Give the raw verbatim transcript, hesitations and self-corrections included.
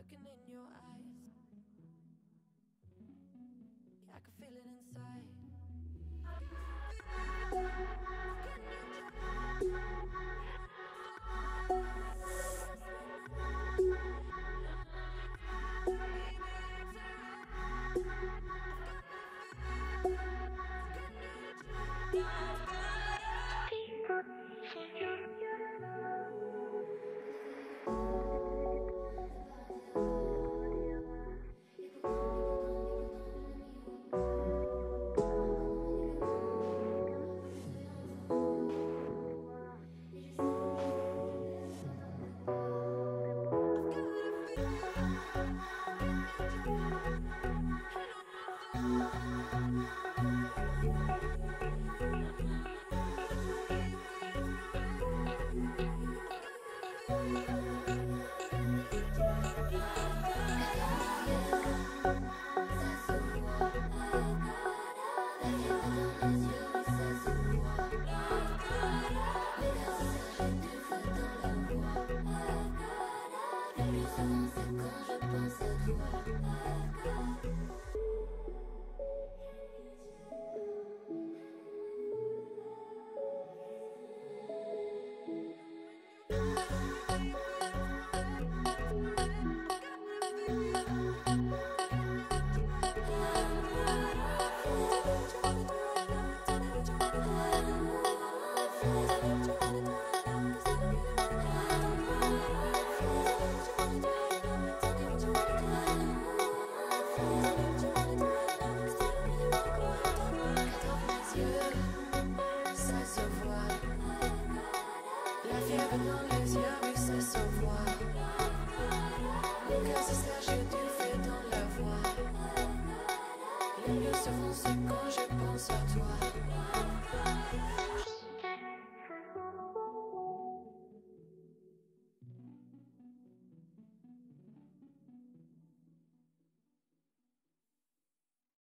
looking in your eyes. Yeah, I can feel it inside. Dans les yeux, oui, ça se voit. Mon cœur se serre, j'ai du feu dans la voix. Les lieux se font ce quand je